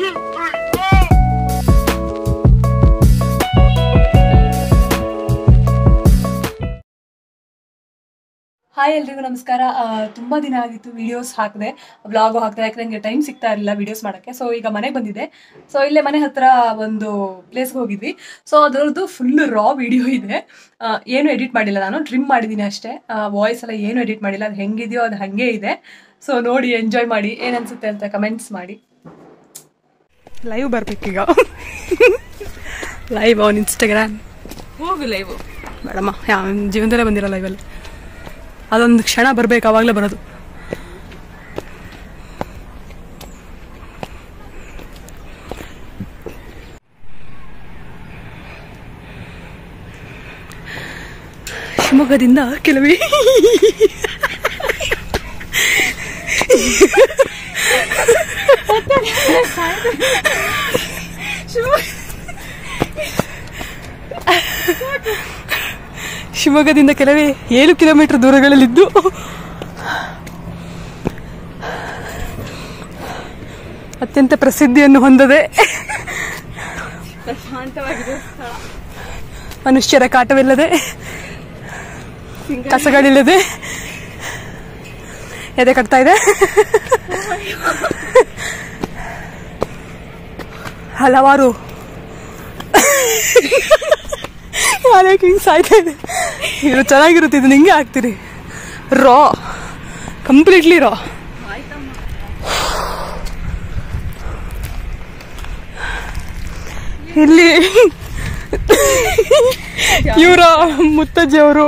Hi ಎಲ್ರಿಗೂ ನಮಸ್ಕಾರ. ತುಂಬ ದಿನ ಆಗಿತ್ತು ವಿಡಿಯೋಸ್ ಹಾಕಿದೆ, ವ್ಲಾಗು ಹಾಕಿದೆ, ಯಾಕಂದರೆ ನನಗೆ ಟೈಮ್ ಸಿಗ್ತಾ ಇರಲಿಲ್ಲ ವಿಡಿಯೋಸ್ ಮಾಡೋಕ್ಕೆ. ಸೊ ಈಗ ಮನೆಗೆ ಬಂದಿದೆ. ಸೊ ಇಲ್ಲೇ ಮನೆ ಹತ್ರ ಒಂದು ಪ್ಲೇಸ್ಗೆ ಹೋಗಿದ್ವಿ. ಸೊ ಅದರದ್ದು ಫುಲ್ ರಾ ವಿಡಿಯೋ ಇದೆ. ಏನು ಎಡಿಟ್ ಮಾಡಿಲ್ಲ, ನಾನು ಟ್ರಿಮ್ ಮಾಡಿದ್ದೀನಿ ಅಷ್ಟೇ. ವಾಯ್ಸ್ ಎಲ್ಲ ಏನು ಎಡಿಟ್ ಮಾಡಿಲ್ಲ, ಅದು ಹೆಂಗಿದೆಯೋ ಅದು ಹಾಗೆ ಇದೆ. ಸೊ ನೋಡಿ, ಎಂಜಾಯ್ ಮಾಡಿ, ಏನನ್ಸುತ್ತೆ ಅಂತ ಕಮೆಂಟ್ಸ್ ಮಾಡಿ. ಲೈವ್ ಬರ್ಬೇಕೀಗ. Live on Instagram. ಹೋಗು ಲೈವ್ ಮೇಡಮ್ಮ, ಜೀವನದಲ್ಲೇ ಬಂದಿರೋ ಲೈವಲ್ಲಿ ಅದೊಂದು ಕ್ಷಣ ಬರಬೇಕು, ಆವಾಗಲೇ ಬರೋದು. ಶಿವಮೊಗ್ಗದಿಂದ ಕೆಲವೇ ಶಿವಮೊಗ್ಗದಿಂದ ಕೆಲವೇ 7 ಕಿಲೋಮೀಟರ್ ದೂರಗಳಲ್ಲಿದ್ದು ಅತ್ಯಂತ ಪ್ರಸಿದ್ಧಿಯನ್ನು ಹೊಂದದೆ ಮನುಷ್ಯರ ಕಾಟವಿಲ್ಲದೆ ಕಸಗಳಿಲ್ಲದೆ ಎದೆ ಕಟ್ತಾ ಇದೆ. ಹಲವಾರು ಹಿಂಗ್ ಸಾಯ್ತಾ ಇದೆ. ಇದು ಚೆನ್ನಾಗಿರುತ್ತೆ, ಇದು ನಿಂಗೆ ಹಾಕ್ತೀರಿ. Raw, completely raw. ಇಲ್ಲಿ ಇವರ ಮುತ್ತಜ್ಜಿಯವರು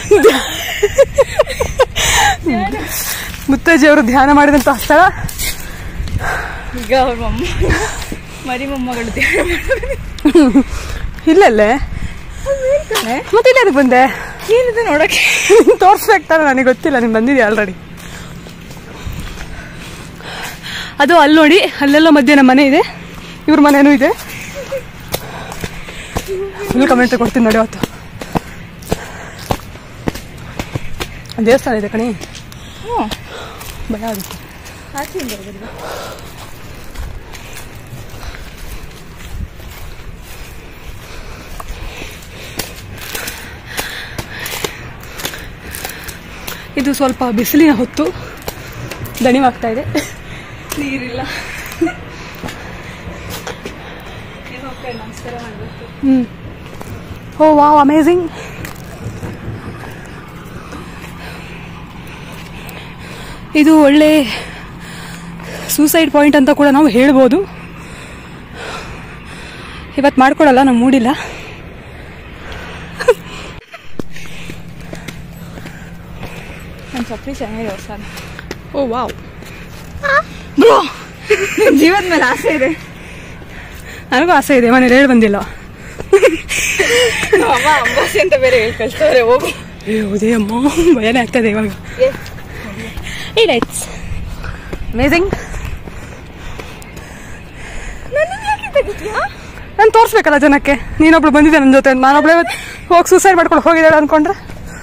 ಧ್ಯಾನ ಮಾಡಿದಂತಹ ಸ್ಥಳ. ಈಗ ಅವ್ರ ಮರಿ ಮೊಮ್ಮಗಳು ಧ್ಯಾನ ಇಲ್ಲಲ್ಲೇ ಮತ್ತೆ ಇಲ್ಲೇ ಬಂದೆ. ಏನಿದೆ ನೋಡಕ್ಕೆ? ತೋರಿಸ್ಬೇಕಾರೆ ನನಗೆ ಗೊತ್ತಿಲ್ಲ, ನಿಮ್ಗೆ ಬಂದಿದೆ ಆಲ್ರೆಡಿ. ಅದು ಅಲ್ಲಿ ನೋಡಿ, ಅಲ್ಲೆಲ್ಲೋ ಮಧ್ಯೆ ನಮ್ಮ ಮನೆ ಇದೆ, ಇವ್ರ ಮನೇನೂ ಇದೆ. ಫುಲ್ ಕಮೆಂಟ್ ಕೊಡ್ತೀನಿ ನೋಡಿ. ಅವತ್ತು ದೇವಸ್ಥಾನ ಇದೆ ಕಣಿ, ಭಯ ಆಗುತ್ತೆ. ಇದು ಸ್ವಲ್ಪ ಬಿಸಿಲಿನ ಹೊತ್ತು, ದಣಿವಾಗ್ತಾ ಇದೆ. ನೀರಿಲ್ಲ. ನಮಸ್ಕಾರ ಮಾಡಬೇಕು. Oh wow, amazing. ಇದು ಒಳ್ಳೆ ಸೂಸೈಡ್ ಪಾಯಿಂಟ್ ಅಂತ ಕೂಡ ನಾವು ಹೇಳ್ಬೋದು. ಇವತ್ತು ಮಾಡ್ಕೊಡಲ್ಲ, ನಾವು ಮೂಡಿಲ್ಲ. ನನ್ನ ಚಪ್ಪಲಿ ಚೆನ್ನಾಗಿದೆ ಹೊಸ. ಓ ವಾವ್, ಬ್ರೋ, ಜೀವದ ಮೇಲೆ ಆಸೆ ಇದೆ. ನನಗೂ ಆಸೆ ಇದೆ, ಮನೇಲಿ ಹೇಳಿ ಬಂದಿಲ್ಲ. ಅಮ್ಮ ಅಂಬಾಸಿ ಅಂತ ಬೇರೆ ಹೇಳಿ ಕಳ್ಸವ್ರೆ. ಹೋಗು. ಹೌದೇ ಅಮ್ಮ, ಭಯನೇ ಆಗ್ತದೆ ಇವಾಗ. It's amazing. ನಾನು ತೋರಿಸ್ಬೇಕಲ್ಲ ಜನಕ್ಕೆ. ನೀನೊಬ್ಳು ಬಂದಿದ್ದೆ ನನ್ನ ಜೊತೆ, ನಾನೊಬ್ಳೆ ಹೋಗಿ ಸೂಸೈಡ್ ಮಾಡ್ಕೊಂಡು ಹೋಗಿದ್ದಾಳೆ ಅನ್ಕೊಂಡ್ರೆ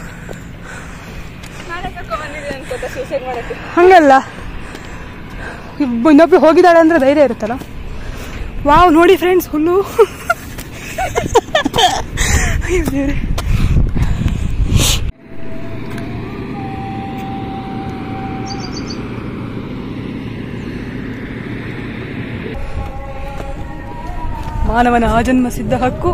ಹಂಗಲ್ಲ. ಇನ್ನೊಬ್ಳು ಹೋಗಿದ್ದಾಳೆ ಅಂದ್ರೆ ಧೈರ್ಯ ಇರುತ್ತಲ್ಲ. ವಾವ್, ನೋಡಿ ಫ್ರೆಂಡ್ಸ್, ಹುಲ್ಲು. ಮಾನವನ ಆಜನ್ಮ ಸಿದ್ಧ ಹಕ್ಕು.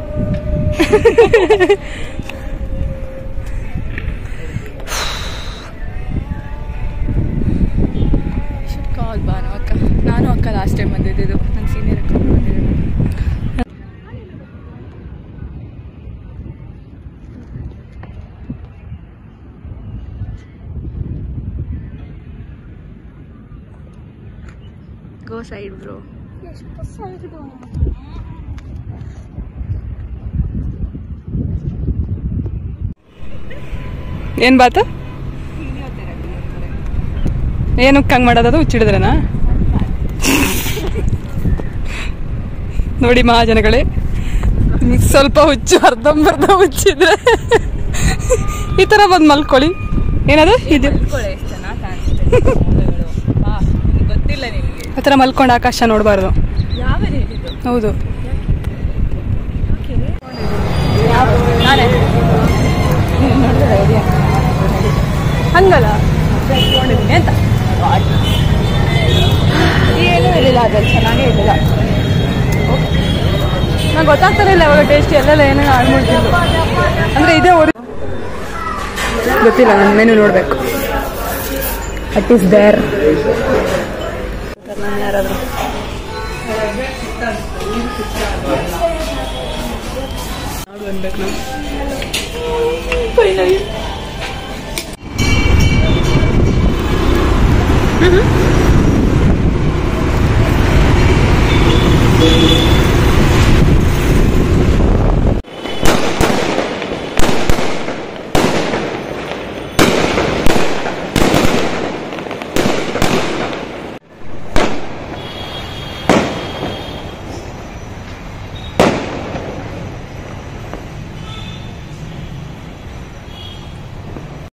ನಾನು ಅಕ್ಕ ಲಾಸ್ಟ್ ಟೈಮ್ ಬಂದಿದ್ದು, ನನ್ನ ಸೀನಿಯರ್ ಅಕ್ಕ ಬಂದಿದ್ದು. Go side bro. ಏನ್ ಬಾತು? ಏನಕ್ಕೆ ಹಂಗೆ ಮಾಡೋದದು? ಹುಚ್ಚಿಡಿದ್ರನಾ? ನೋಡಿ ಮಹಾಜನಗಳೇ, ಸ್ವಲ್ಪ ಹುಚ್ಚು ಅರ್ಧಂಬರ್ಧ ಹುಚ್ಚಿದ್ರೆ ಈ ತರ ಬಂದು ಮಲ್ಕೊಳ್ಳಿ. ಏನದು ಇದು? ಗೊತ್ತಿಲ್ಲ ನಿಮಗೆ. ಆ ಥರ ಮಲ್ಕೊಂಡು ಆಕಾಶ ನೋಡಬಾರ್ದು. ಹೌದು ಹಂಗಲ್ಲ ಅಂತ ಏನೂ ಇರಲಿಲ್ಲ, ಅದ್ರಲ್ಲಿ ಚೆನ್ನಾಗೇ ಇರಲಿಲ್ಲ. ನಂಗೆ ಗೊತ್ತಾಗ್ತಾನೆ ಇಲ್ಲ ಇವಾಗ ಟೇಸ್ಟ್ ಎಲ್ಲೆಲ್ಲ ಏನೇನು ಆಡ್ಬಿಡ್ತಿದ್ದು. ಅಂದರೆ ಇದೇ ಗೊತ್ತಿಲ್ಲ, ನನ್ನ ಮೆನು ನೋಡಬೇಕು. It is there. ನಾನು ಯಾರಾದರೂ ಅನ್ಬೇಕು ನಾವು. ಫೈನಲಿ